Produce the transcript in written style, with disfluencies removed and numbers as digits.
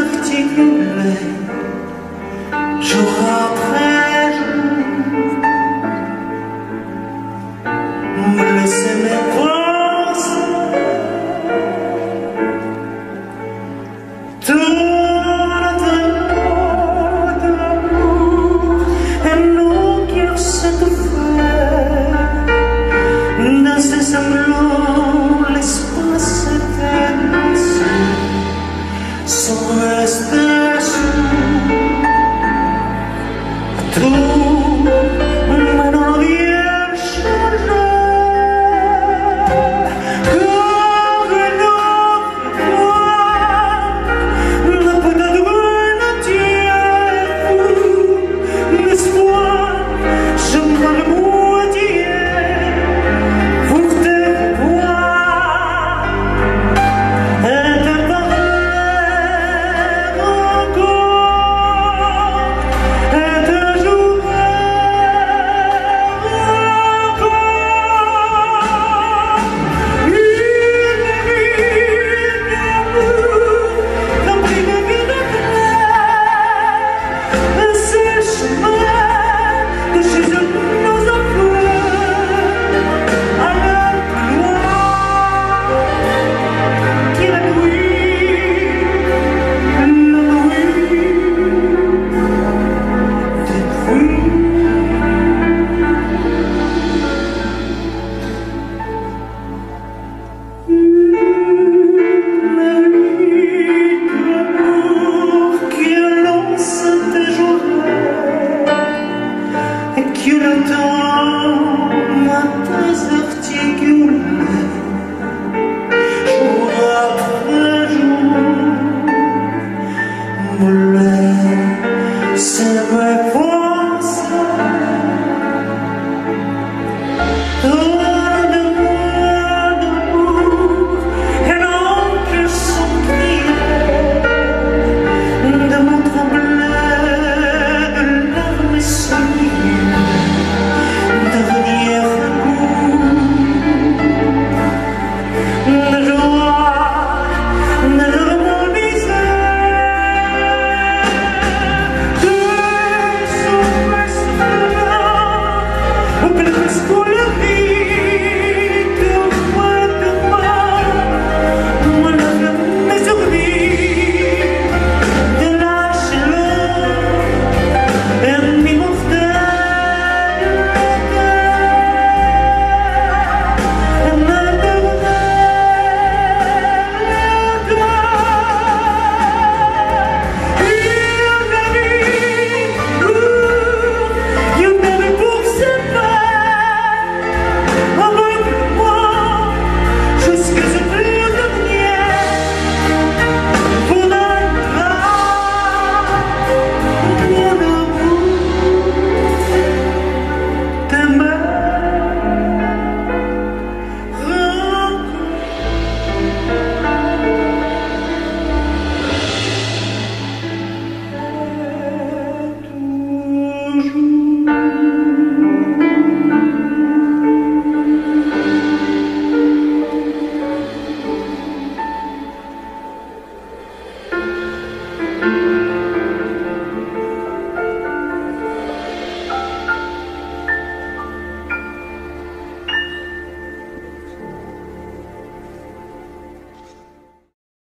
articulés, jour après jour, me laisser mes pensées tournent de l'amour et nos cœurs s'étouffaient dans ces sanglots. L'espace était glacé sans rester sourd. Tout maintenant vient changer comme une autre fois. La peut-être ne tient fou l'espoir. Je m'en le moitié pour te voir et te parler encore et te jouer encore. Une vie d'amour, remplie de vie de clair, et ces chemins de chez nos enfants à la gloire qui la nuit, et que le temps m'a pas articulé, jour après jour, me laisse mes pensées donne-moi d'amour et non que son crier de mon trembler de larmes souillées. Dernier coup de joie, de mon misère, de souffrance blanc, presque la vie que moi de moi lève mes oublis de la chaleur et mes mortels.